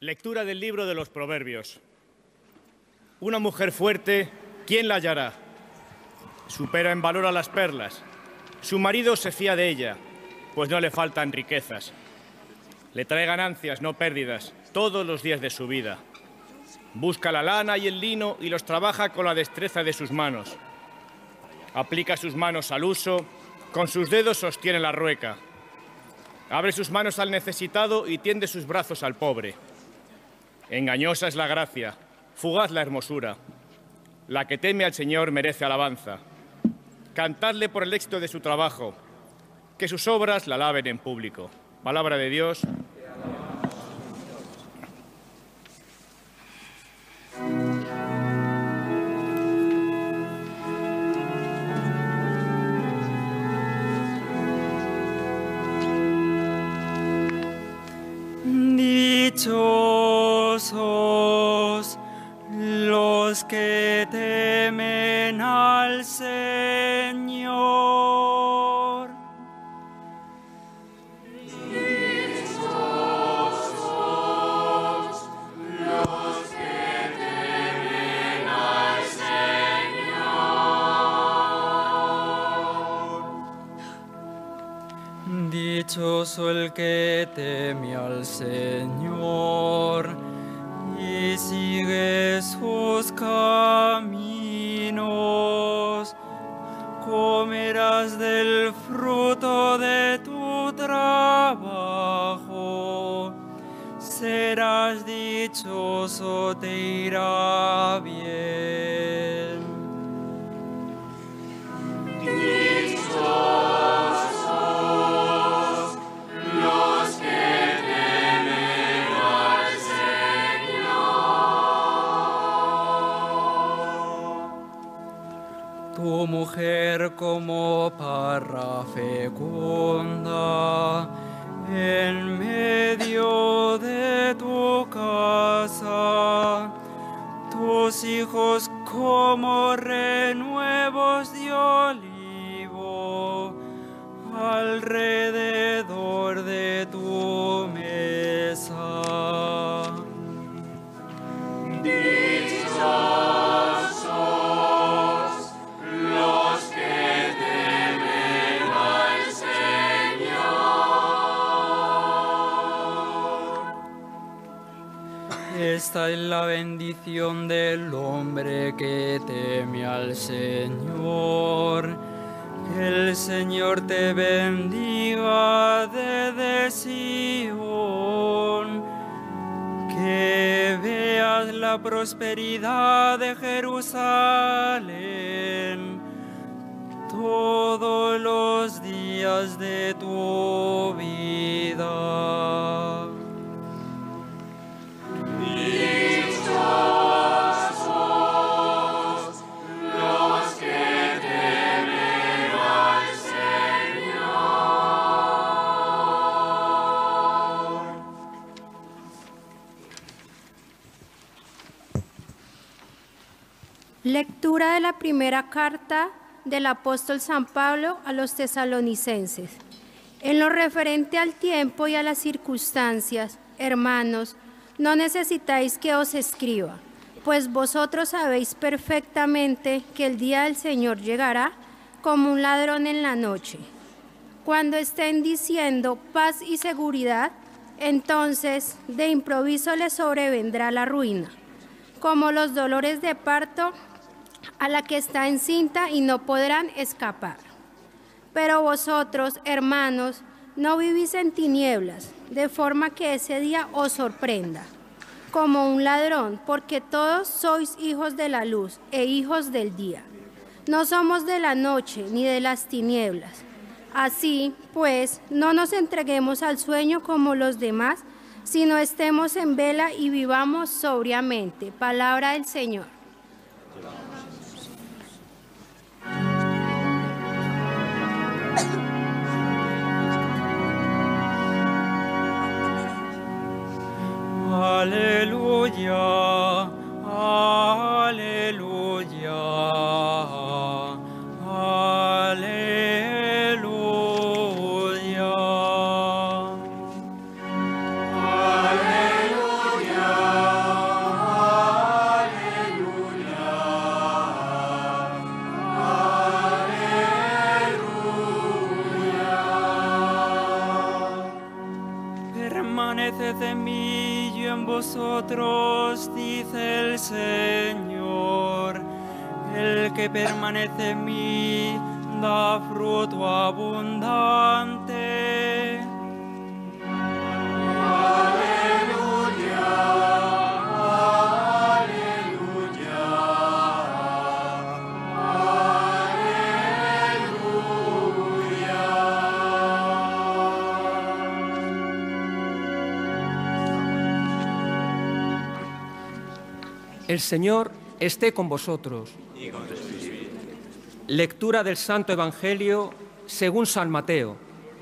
Lectura del libro de los Proverbios. Una mujer fuerte, ¿quién la hallará? Supera en valor a las perlas. Su marido se fía de ella, pues no le faltan riquezas. Le trae ganancias, no pérdidas, todos los días de su vida. Busca la lana y el lino y los trabaja con la destreza de sus manos. Aplica sus manos al uso, con sus dedos sostiene la rueca. Abre sus manos al necesitado y tiende sus brazos al pobre. Engañosa es la gracia, fugaz la hermosura. La que teme al Señor merece alabanza. Cantadle por el éxito de su trabajo, que sus obras la alaben en público. Palabra de Dios. Dichosos los que temen al Señor. Dichosos los que temen al Señor. Dichoso el que teme al Señor y sigue sus caminos. Comerás del fruto de tu trabajo. Serás dichoso, te irá bien. Dichosos los que temen al Señor. Tu mujer como parra fecunda en medio de tu casa, tus hijos como renuevos de olivo alrededor de tu mesa. Dichosos los que temen al Señor. Esta es la bendición del hombre que teme al Señor. Que el Señor te bendiga desde Sion. Que veas la prosperidad de Jerusalén todos los días de tu vida. Dichosos los que temen al Señor. Lectura de la primera carta del apóstol San Pablo a los tesalonicenses. En lo referente al tiempo y a las circunstancias, hermanos, no necesitáis que os escriba, pues vosotros sabéis perfectamente que el día del Señor llegará como un ladrón en la noche. Cuando estén diciendo paz y seguridad, entonces de improviso les sobrevendrá la ruina, como los dolores de parto a la que está encinta y no podrán escapar. Pero vosotros, hermanos, no vivís en tinieblas, de forma que ese día os sorprenda como un ladrón, porque todos sois hijos de la luz e hijos del día. No somos de la noche ni de las tinieblas. Así, pues, no nos entreguemos al sueño como los demás, sino estemos en vela y vivamos sobriamente. Palabra del Señor. Aleluya, aleluya, aleluya. Aleluya, Permaneced en mí y en vosotros, dice el Señor. El que permanece en mí da fruto abundante. El Señor esté con vosotros. Lectura del Santo Evangelio según San Mateo.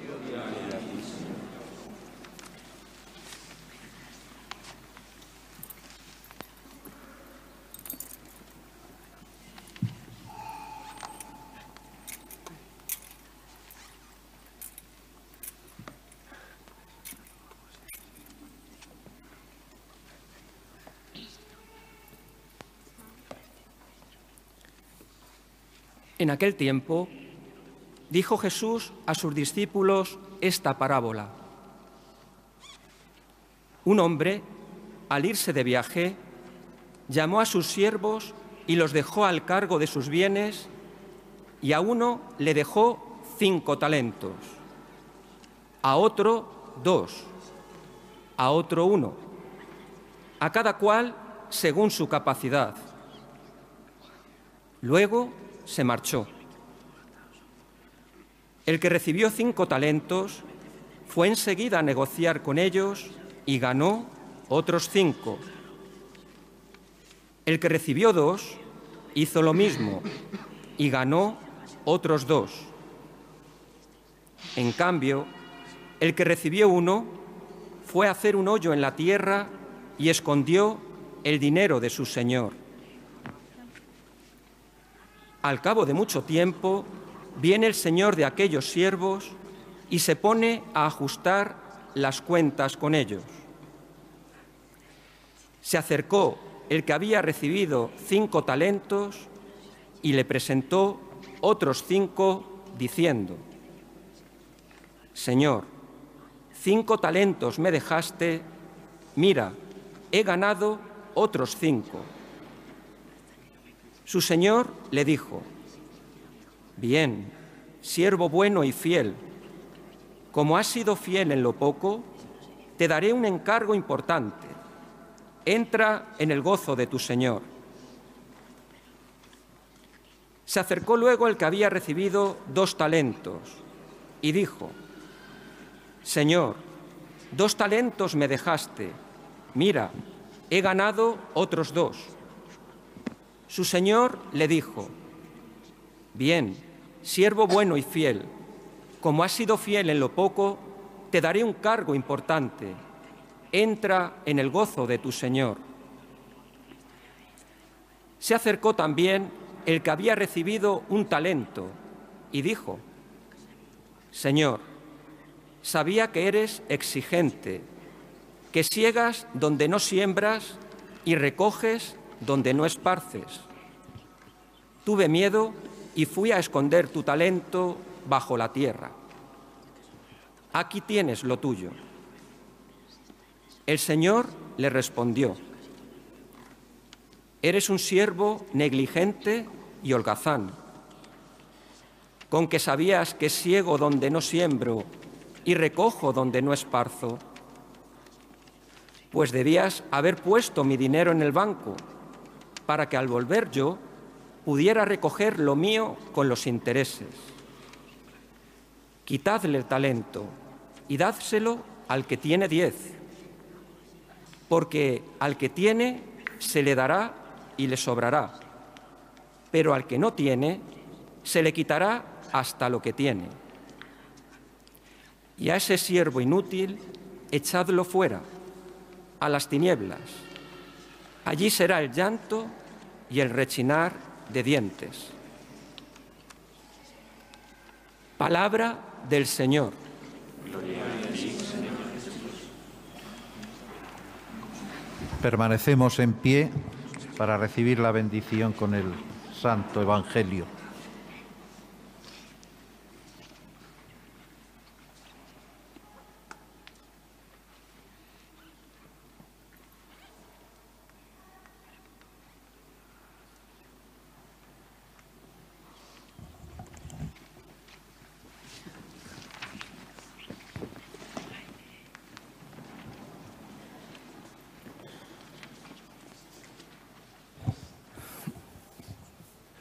En aquel tiempo, dijo Jesús a sus discípulos esta parábola. Un hombre, al irse de viaje, llamó a sus siervos y los dejó al cargo de sus bienes, y a uno le dejó 5 talentos, a otro 2, a otro 1, a cada cual según su capacidad. Luego se marchó. El que recibió 5 talentos fue enseguida a negociar con ellos y ganó otros 5. El que recibió 2 hizo lo mismo y ganó otros 2. En cambio, el que recibió 1 fue a hacer un hoyo en la tierra y escondió el dinero de su señor. Al cabo de mucho tiempo, viene el señor de aquellos siervos y se pone a ajustar las cuentas con ellos. Se acercó el que había recibido 5 talentos y le presentó otros 5, diciendo: Señor, 5 talentos me dejaste, mira, he ganado otros 5. Su señor le dijo: Bien, siervo bueno y fiel, como has sido fiel en lo poco, te daré un encargo importante. Entra en el gozo de tu señor. Se acercó luego el que había recibido 2 talentos y dijo: Señor, 2 talentos me dejaste, mira, he ganado otros 2. Su señor le dijo: Bien, siervo bueno y fiel, como has sido fiel en lo poco, te daré un cargo importante. Entra en el gozo de tu señor. Se acercó también el que había recibido 1 talento y dijo: Señor, sabía que eres exigente, que siegas donde no siembras y recoges donde no esparces. Tuve miedo y fui a esconder tu talento bajo la tierra. Aquí tienes lo tuyo. El Señor le respondió: Eres un siervo negligente y holgazán. Con que sabías que siego donde no siembro y recojo donde no esparzo. Pues debías haber puesto mi dinero en el banco, para que al volver yo pudiera recoger lo mío con los intereses. Quitadle el talento y dádselo al que tiene 10, porque al que tiene se le dará y le sobrará, pero al que no tiene se le quitará hasta lo que tiene. Y a ese siervo inútil echadlo fuera, a las tinieblas. Allí será el llanto y el rechinar de dientes. Palabra del Señor. Permanecemos en pie para recibir la bendición con el Santo Evangelio.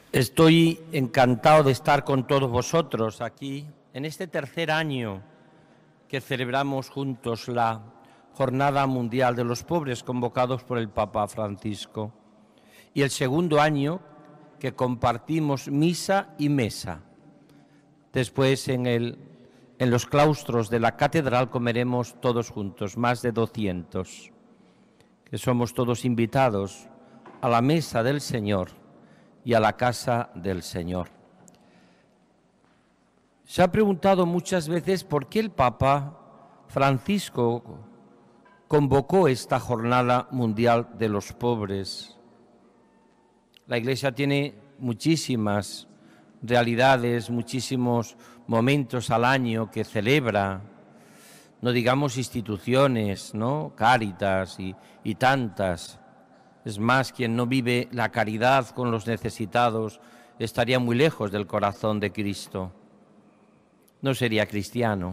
Estoy encantado de estar con todos vosotros aquí en este tercer año que celebramos juntos la Jornada Mundial de los Pobres convocados por el Papa Francisco y el segundo año que compartimos misa y mesa. Después en los claustros de la catedral comeremos todos juntos, más de 200, que somos todos invitados a la mesa del Señor y a la casa del Señor. Se ha preguntado muchas veces por qué el Papa Francisco convocó esta Jornada Mundial de los Pobres. La Iglesia tiene muchísimas realidades, muchísimos momentos al año que celebra, no digamos instituciones, ¿no? Cáritas y tantas. Es más, quien no vive la caridad con los necesitados estaría muy lejos del corazón de Cristo. No sería cristiano.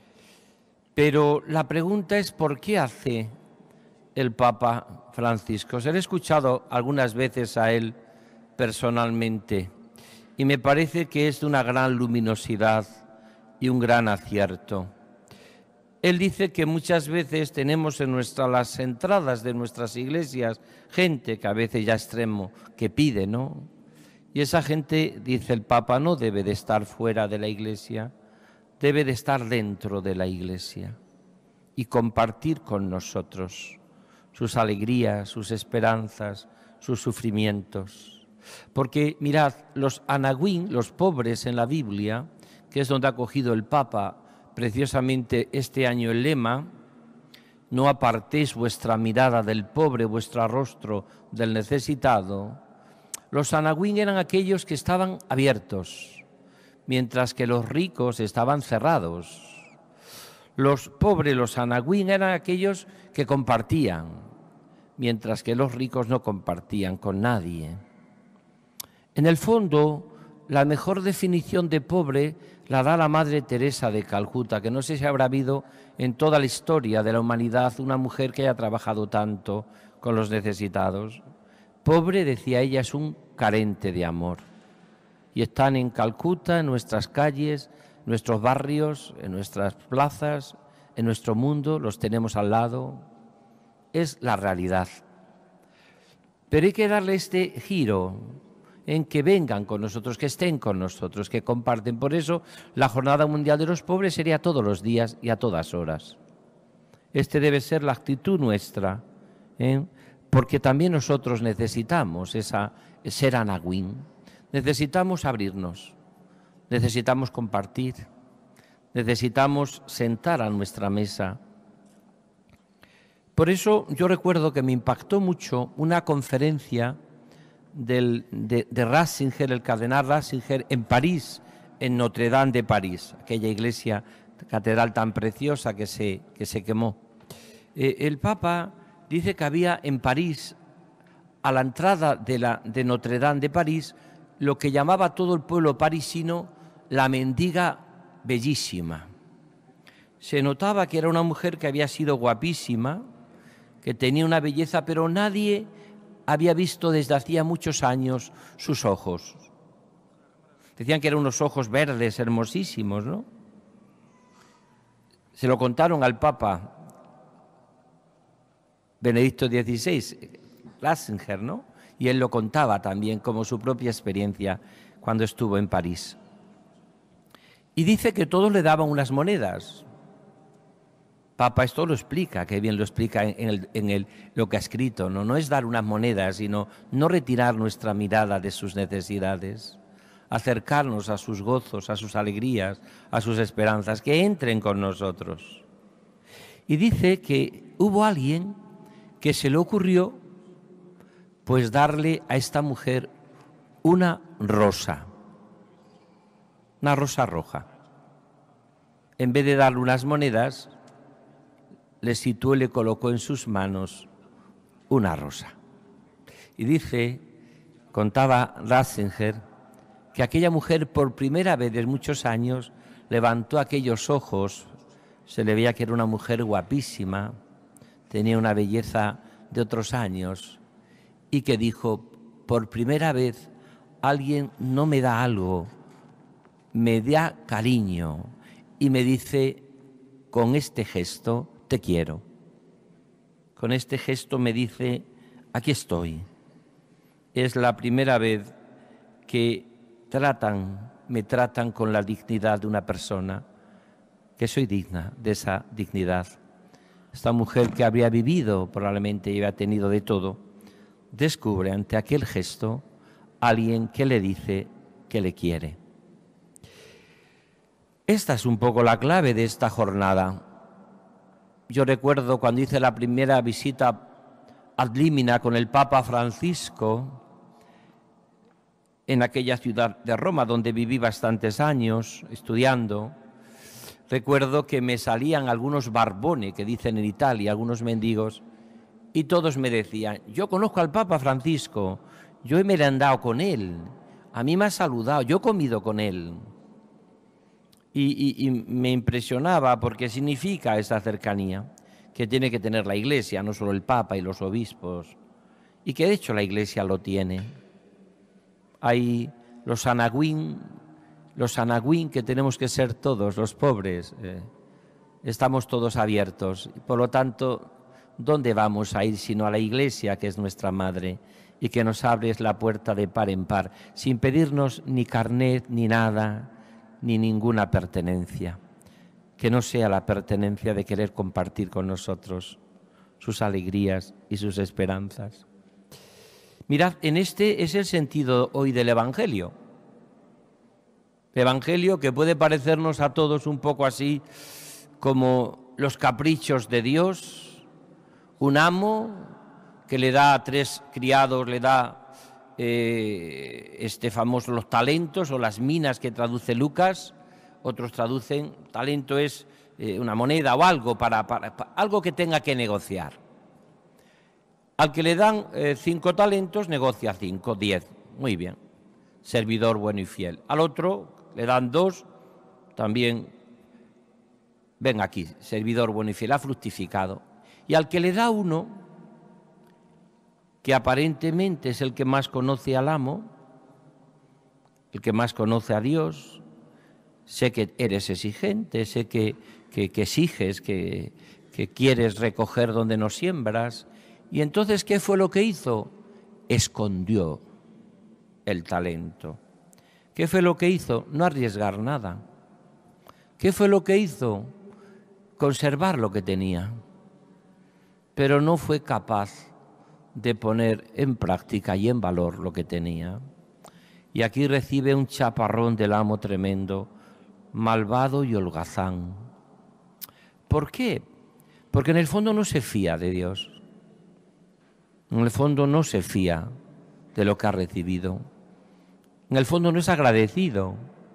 Pero la pregunta es ¿por qué hace el Papa Francisco? Se lo he escuchado algunas veces a él personalmente y me parece que es de una gran luminosidad y un gran acierto. Él dice que muchas veces tenemos en las entradas de nuestras iglesias gente que a veces ya extremo que pide, ¿no? Y esa gente, dice el Papa, no debe de estar fuera de la Iglesia, debe de estar dentro de la Iglesia y compartir con nosotros sus alegrías, sus esperanzas, sus sufrimientos. Porque mirad, los anaguín, los pobres en la Biblia, que es donde ha cogido el Papa preciosamente este año el lema, no apartéis vuestra mirada del pobre, vuestro rostro del necesitado. Los anaguín eran aquellos que estaban abiertos, mientras que los ricos estaban cerrados. Los pobres, los anaguín, eran aquellos que compartían, mientras que los ricos no compartían con nadie. En el fondo, la mejor definición de pobre la da la Madre Teresa de Calcuta, que no sé si habrá habido en toda la historia de la humanidad una mujer que haya trabajado tanto con los necesitados. Pobre, decía ella, es un carente de amor. Y están en Calcuta, en nuestras calles, en nuestros barrios, en nuestras plazas, en nuestro mundo, los tenemos al lado. Es la realidad. Pero hay que darle este giro en que vengan con nosotros, que estén con nosotros, que comparten. Por eso la Jornada Mundial de los Pobres sería todos los días y a todas horas. Este debe ser la actitud nuestra, porque también nosotros necesitamos ser anaguín, necesitamos abrirnos, necesitamos compartir, necesitamos sentar a nuestra mesa. Por eso yo recuerdo que me impactó mucho una conferencia de Ratzinger, el cardenal Ratzinger, en París, en Notre Dame de París, aquella iglesia, catedral tan preciosa que se quemó. El Papa dice que había en París, a la entrada de Notre Dame de París, lo que llamaba todo el pueblo parisino la mendiga bellísima. Se notaba que era una mujer que había sido guapísima, que tenía una belleza, pero nadie había visto desde hacía muchos años sus ojos. Decían que eran unos ojos verdes, hermosísimos, ¿no? Se lo contaron al Papa Benedicto XVI, Ratzinger, ¿no? Y él lo contaba también como su propia experiencia cuando estuvo en París. Y dice que todos le daban unas monedas. Papa esto lo explica, que bien lo explica en lo que ha escrito, ¿no? No es dar unas monedas, sino no retirar nuestra mirada de sus necesidades, acercarnos a sus gozos, a sus alegrías, a sus esperanzas, que entren con nosotros. Y dice que hubo alguien que se le ocurrió pues darle a esta mujer una rosa roja. En vez de darle unas monedas, le situó y le colocó en sus manos una rosa. Y dice, contaba Ratzinger, que aquella mujer por primera vez en muchos años levantó aquellos ojos, se le veía que era una mujer guapísima, tenía una belleza de otros años, y que dijo, por primera vez alguien no me da algo, me da cariño y me dice, con este gesto te quiero. Con este gesto me dice, aquí estoy. Es la primera vez que me tratan con la dignidad de una persona, que soy digna de esa dignidad. Esta mujer que habría vivido probablemente y había tenido de todo, descubre ante aquel gesto a alguien que le dice que le quiere. Esta es un poco la clave de esta jornada. Yo recuerdo cuando hice la primera visita ad limina con el Papa Francisco en aquella ciudad de Roma donde viví bastantes años estudiando. Recuerdo que me salían algunos barboni, que dicen en Italia, algunos mendigos, y todos me decían, yo conozco al Papa Francisco, yo he merendado con él, a mí me ha saludado, yo he comido con él. Y me impresionaba porque significa esa cercanía que tiene que tener la Iglesia, no solo el Papa y los obispos, y que de hecho la Iglesia lo tiene. Hay los anaguín que tenemos que ser todos, los pobres, estamos todos abiertos. Por lo tanto, ¿dónde vamos a ir sino a la Iglesia, que es nuestra madre, y que nos abre la puerta de par en par, sin pedirnos ni carnet, ni nada, ni ninguna pertenencia, que no sea la pertenencia de querer compartir con nosotros sus alegrías y sus esperanzas? Mirad, en este es el sentido hoy del Evangelio. Evangelio que puede parecernos a todos un poco así como los caprichos de Dios, un amo que le da a 3 criados, le da famoso los talentos o las minas que traduce Lucas, otros traducen, talento es una moneda o algo, para algo que tenga que negociar. Al que le dan 5 talentos, negocia 5, 10, muy bien, servidor bueno y fiel. Al otro le dan 2, también, ven aquí, servidor bueno y fiel, ha fructificado. Y al que le da 1, que aparentemente es el que más conoce al amo, el que más conoce a Dios, sé que eres exigente, sé que exiges, que quieres recoger donde no siembras. Y entonces, ¿qué fue lo que hizo? Escondió el talento. ¿Qué fue lo que hizo? No arriesgar nada. ¿Qué fue lo que hizo? Conservar lo que tenía. Pero no fue capaz de poner en práctica y en valor lo que tenía. Y aquí recibe un chaparrón del amo tremendo, malvado y holgazán. ¿Por qué? Porque en el fondo no se fía de Dios. En el fondo no se fía de lo que ha recibido. En el fondo no es agradecido.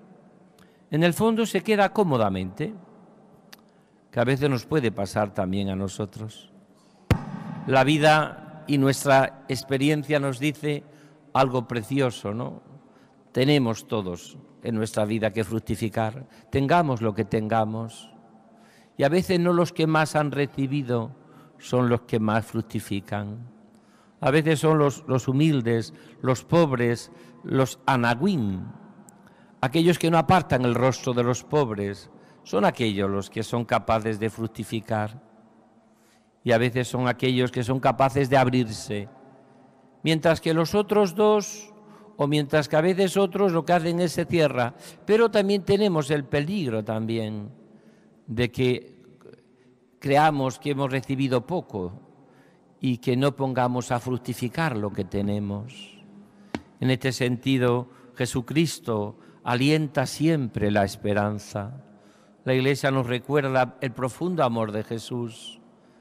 En el fondo se queda cómodamente, que a veces nos puede pasar también a nosotros. La vida y nuestra experiencia nos dice algo precioso, ¿no? Tenemos todos en nuestra vida que fructificar, tengamos lo que tengamos. Y a veces no los que más han recibido son los que más fructifican. A veces son los humildes, los pobres, los anaguín, aquellos que no apartan el rostro de los pobres, son aquellos los que son capaces de fructificar. Y a veces son aquellos que son capaces de abrirse, mientras que los otros 2, o mientras que a veces otros lo que hacen es se cierra. Pero también tenemos el peligro también de que creamos que hemos recibido poco y que no pongamos a fructificar lo que tenemos. En este sentido, Jesucristo alienta siempre la esperanza. La Iglesia nos recuerda el profundo amor de Jesús.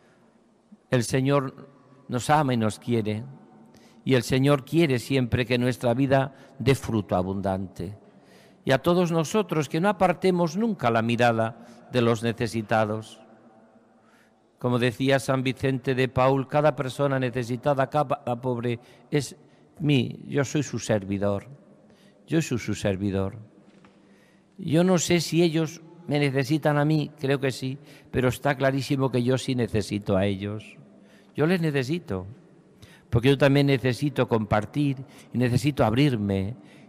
El Señor nos ama y nos quiere, y el Señor quiere siempre que nuestra vida dé fruto abundante. Y a todos nosotros que no apartemos nunca la mirada de los necesitados. Como decía San Vicente de Paúl, cada persona necesitada, cada pobre, es mí, yo soy su servidor. Yo soy su servidor. Yo no sé si ellos me necesitan a mí, creo que sí, pero está clarísimo que yo sí necesito a ellos. Yo les necesito, porque yo también necesito compartir y necesito abrirme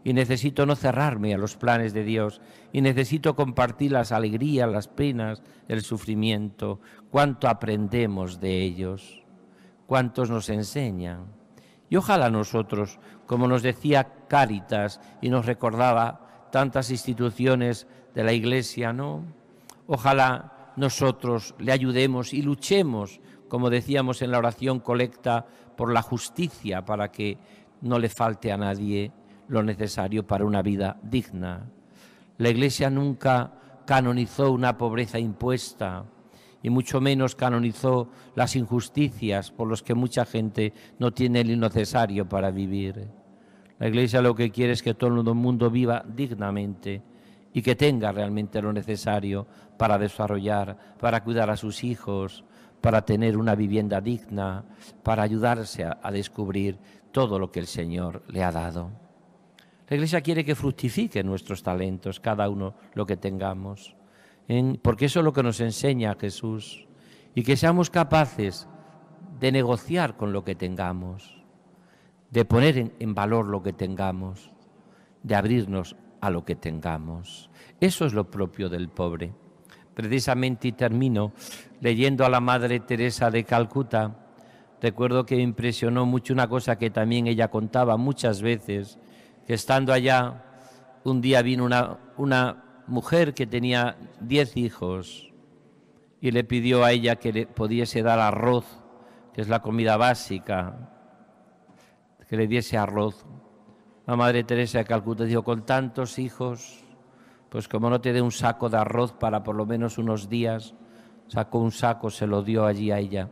y necesito no cerrarme a los planes de Dios y necesito compartir las alegrías, las penas, el sufrimiento. Cuánto aprendemos de ellos, cuántos nos enseñan. Y ojalá nosotros, como nos decía Cáritas y nos recordaba tantas instituciones de la Iglesia, ¿no? Ojalá nosotros le ayudemos y luchemos, como decíamos en la oración colecta, por la justicia, para que no le falte a nadie lo necesario para una vida digna. La Iglesia nunca canonizó una pobreza impuesta y mucho menos canonizó las injusticias por las que mucha gente no tiene lo necesario para vivir. La Iglesia lo que quiere es que todo el mundo viva dignamente y que tenga realmente lo necesario para desarrollar, para cuidar a sus hijos, para tener una vivienda digna, para ayudarse a descubrir todo lo que el Señor le ha dado. La Iglesia quiere que fructifiquen nuestros talentos, cada uno lo que tengamos, porque eso es lo que nos enseña Jesús, y que seamos capaces de negociar con lo que tengamos, de poner en valor lo que tengamos, de abrirnos a lo que tengamos. Eso es lo propio del pobre. Precisamente, y termino, leyendo a la Madre Teresa de Calcuta, recuerdo que me impresionó mucho una cosa que también ella contaba muchas veces, que estando allá, un día vino una mujer que tenía 10 hijos y le pidió a ella que le pudiese dar arroz, que es la comida básica, que le diese arroz. La Madre Teresa de Calcuta dijo, con tantos hijos, pues como no te dé un saco de arroz para por lo menos unos días, sacó un saco, se lo dio allí a ella.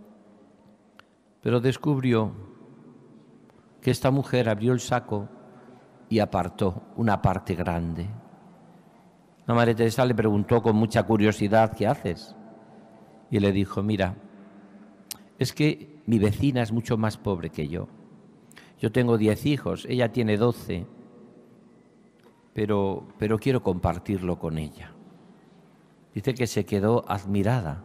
Pero descubrió que esta mujer abrió el saco y apartó una parte grande. La Madre Teresa le preguntó con mucha curiosidad, ¿qué haces? Y le dijo, mira, es que mi vecina es mucho más pobre que yo. Yo tengo 10 hijos, ella tiene 12, pero quiero compartirlo con ella. Dice que se quedó admirada,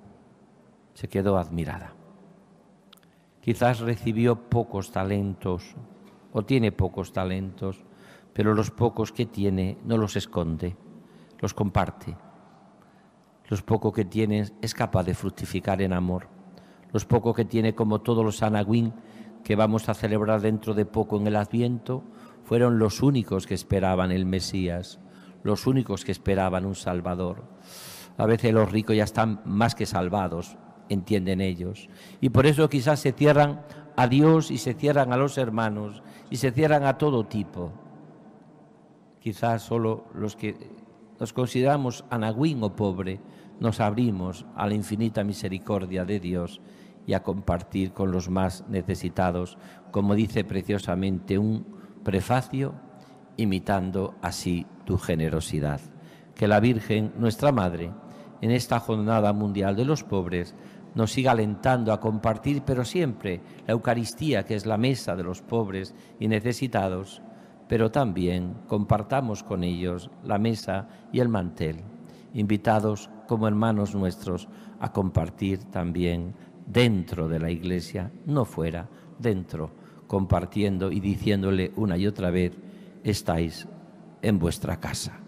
Quizás recibió pocos talentos, o tiene pocos talentos, pero los pocos que tiene no los esconde, los comparte. Los pocos que tiene es capaz de fructificar en amor. Los pocos que tiene, como todos los Anaguín que vamos a celebrar dentro de poco en el Adviento, fueron los únicos que esperaban el Mesías, los únicos que esperaban un Salvador. A veces los ricos ya están más que salvados, entienden ellos, y por eso quizás se cierran a Dios y se cierran a los hermanos y se cierran a todo tipo. Quizás solo los que nos consideramos Anaguín o pobre nos abrimos a la infinita misericordia de Dios y a compartir con los más necesitados, como dice preciosamente un prefacio, imitando así tu generosidad. Que la Virgen, nuestra Madre, en esta Jornada Mundial de los Pobres, nos siga alentando a compartir, pero siempre la Eucaristía, que es la mesa de los pobres y necesitados, pero también compartamos con ellos la mesa y el mantel, invitados como hermanos nuestros a compartir también dentro de la Iglesia, no fuera, dentro, compartiendo y diciéndole una y otra vez, estáis en vuestra casa.